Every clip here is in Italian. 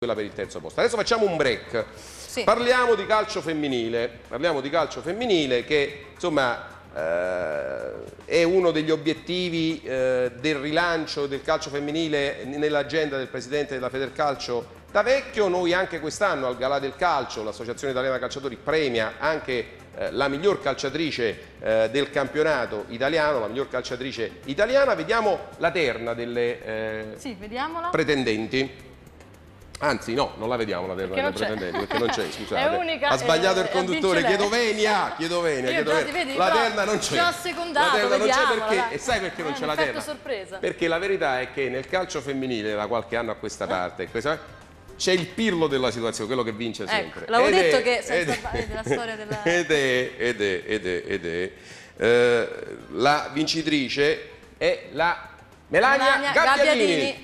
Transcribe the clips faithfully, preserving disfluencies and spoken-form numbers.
quella per il terzo posto. Adesso facciamo un break, sì. Parliamo di calcio femminile, parliamo di calcio femminile che insomma eh, è uno degli obiettivi eh, del rilancio del calcio femminile nell'agenda del presidente della Federcalcio da vecchio. Noi anche quest'anno al Galà del Calcio, l'Associazione Italiana Calciatori premia anche eh, la miglior calciatrice eh, del campionato italiano, la miglior calciatrice italiana. Vediamo la terna delle eh, sì, vediamola. pretendenti. Anzi no, non la vediamo la terna delle pretendenti perché non c'è, scusate. È unica, ha sbagliato eh, il conduttore, chiedo venia, chiedo venia, chiedo venia. Vedi, la terna non c'è. Già secondato, la terna non c'è perché, dai. e sai perché non è c'è la terna? Sorpresa. Perché la verità è che nel calcio femminile da qualche anno a questa parte, c'è il pirlo della situazione, quello che vince sempre. Ecco, l'avevo detto è, che senza ed è, della storia della... Ed è, ed è, ed è, ed è eh, la vincitrice è la Melania, Melania Gabbiadini. Gabbiadini.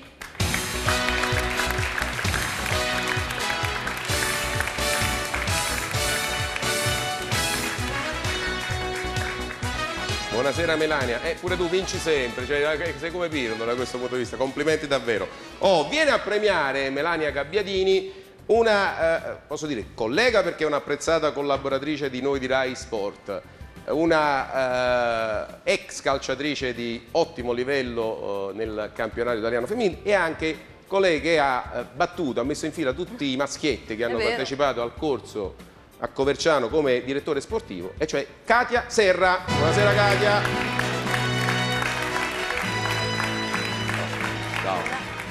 Buonasera Melania, eh, pure tu vinci sempre, cioè, sei come Pirlo da questo punto di vista, complimenti davvero. Oh, viene a premiare Melania Gabbiadini una, eh, posso dire, collega perché è un'apprezzata collaboratrice di noi di Rai Sport, una eh, ex calciatrice di ottimo livello eh, nel campionato italiano femminile e anche collega che ha eh, battuto, ha messo in fila tutti i maschietti che hanno partecipato al corso a Coverciano come direttore sportivo, e cioè Katia Serra. Buonasera Katia. Ciao.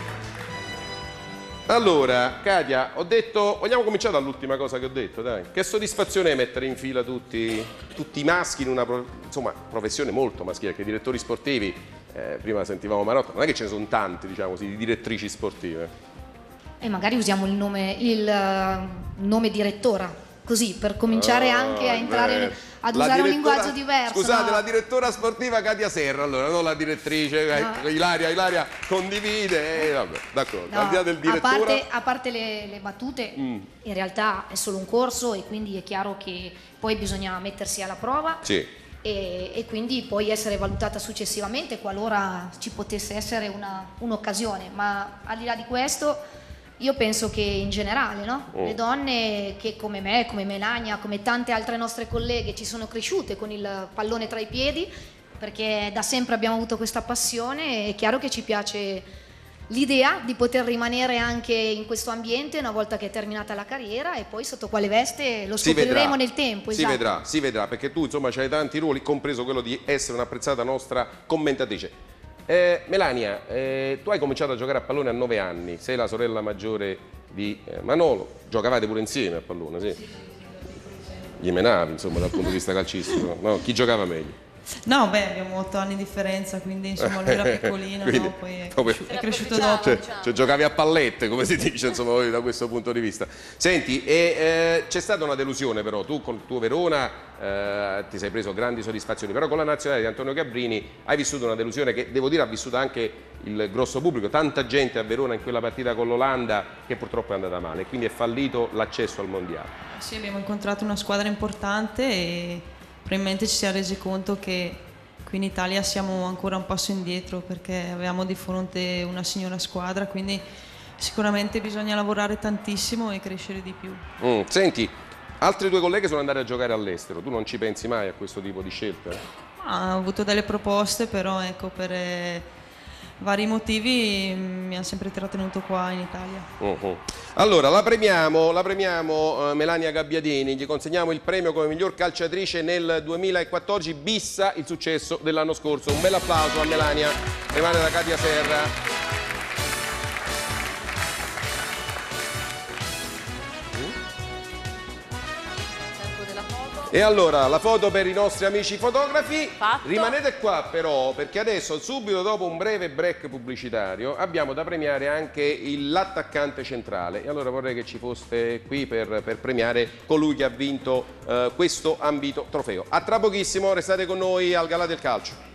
Allora, Katia, ho detto, vogliamo cominciare dall'ultima cosa che ho detto, dai. Che soddisfazione è mettere in fila tutti, tutti i maschi in una insomma, professione molto maschile, che i direttori sportivi, eh, prima sentivamo Marotta, non è che ce ne sono tanti, diciamo così, di direttrici sportive. E magari usiamo il nome, il uh, nome direttora. Così, per cominciare oh, anche a entrare, ad usare un linguaggio diverso. Scusate, no? La direttora sportiva Katia Serra, allora, non la direttrice, no. eh, Ilaria, Ilaria condivide, eh, vabbè, d'accordo, no, al di là del direttore... A parte, a parte le, le battute, mm. in realtà è solo un corso e quindi è chiaro che poi bisogna mettersi alla prova. Sì. E, e quindi poi essere valutata successivamente qualora ci potesse essere un'occasione, ma al di là di questo... Io penso che in generale, no? oh. le donne che come me, come Melania, come tante altre nostre colleghe ci sono cresciute con il pallone tra i piedi, perché da sempre abbiamo avuto questa passione, è chiaro che ci piace l'idea di poter rimanere anche in questo ambiente una volta che è terminata la carriera, e poi sotto quale veste lo scopriremo nel tempo. Si esatto. vedrà, si vedrà, perché tu insomma c'hai tanti ruoli, compreso quello di essere un'apprezzata nostra commentatrice. Eh, Melania, eh, tu hai cominciato a giocare a pallone a nove anni, sei la sorella maggiore di eh, Manolo, giocavate pure insieme a pallone, sì? Gli menavi, insomma, dal punto di vista calcistico, no? Chi giocava meglio? No, beh, abbiamo otto anni di differenza, quindi insomma lui era piccolino, quindi, no? Poi è, cresci è cresciuto dopo. Cioè, cioè giocavi a pallette, come si dice, insomma, da questo punto di vista. Senti, eh, c'è stata una delusione però, tu con il tuo Verona eh, ti sei preso grandi soddisfazioni, però con la nazionale di Antonio Gabrini hai vissuto una delusione che, devo dire, ha vissuto anche il grosso pubblico, tanta gente a Verona in quella partita con l'Olanda che purtroppo è andata male, quindi è fallito l'accesso al mondiale. Sì, abbiamo incontrato una squadra importante e probabilmente ci siamo resi conto che qui in Italia siamo ancora un passo indietro, perché avevamo di fronte una signora squadra, quindi sicuramente bisogna lavorare tantissimo e crescere di più. Mm, senti, altre due colleghe sono andate a giocare all'estero, tu non ci pensi mai a questo tipo di scelta? Ah, ho avuto delle proposte, però ecco, per eh, vari motivi mi hanno sempre trattenuto qua in Italia. Uh-huh. Allora, la premiamo, la premiamo uh, Melania Gabbiadini, gli consegniamo il premio come miglior calciatrice nel duemilaquattordici, bissa il successo dell'anno scorso. Un bel applauso a Melania, rimane da Katia Serra. E allora, la foto per i nostri amici fotografi. Fatto. Rimanete qua però, perché adesso, subito dopo un breve break pubblicitario, abbiamo da premiare anche l'attaccante centrale. E allora vorrei che ci foste qui per, per premiare colui che ha vinto eh, questo ambito trofeo. A tra pochissimo, restate con noi al Galà del Calcio.